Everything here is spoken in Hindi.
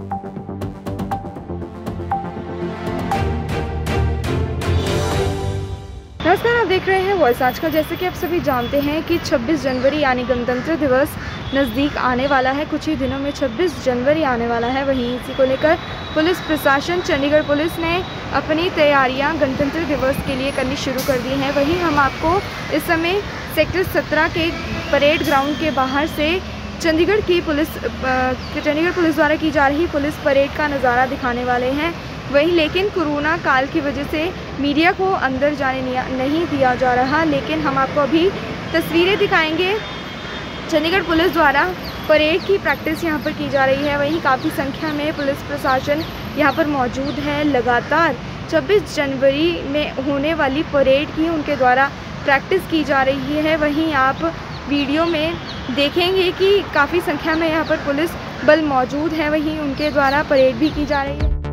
नमस्कार, आप देख रहे हैं वॉइस आजकल। जैसे कि आप सभी जानते हैं कि 26 जनवरी यानी गणतंत्र दिवस नज़दीक आने वाला है। कुछ ही दिनों में 26 जनवरी आने वाला है। वहीं इसी को लेकर पुलिस प्रशासन, चंडीगढ़ पुलिस ने अपनी तैयारियां गणतंत्र दिवस के लिए करनी शुरू कर दी हैं। वहीं हम आपको इस समय सेक्टर 17 के परेड ग्राउंड के बाहर से चंडीगढ़ पुलिस द्वारा की जा रही पुलिस परेड का नज़ारा दिखाने वाले हैं। वहीं लेकिन कोरोना काल की वजह से मीडिया को अंदर जाने नहीं दिया जा रहा, लेकिन हम आपको अभी तस्वीरें दिखाएंगे। चंडीगढ़ पुलिस द्वारा परेड की प्रैक्टिस यहां पर की जा रही है। वहीं काफ़ी संख्या में पुलिस प्रशासन यहां पर मौजूद है। लगातार 26 जनवरी में होने वाली परेड की उनके द्वारा प्रैक्टिस की जा रही है। वहीं आप वीडियो में देखेंगे कि काफ़ी संख्या में यहाँ पर पुलिस बल मौजूद है। वहीं उनके द्वारा परेड भी की जा रही है।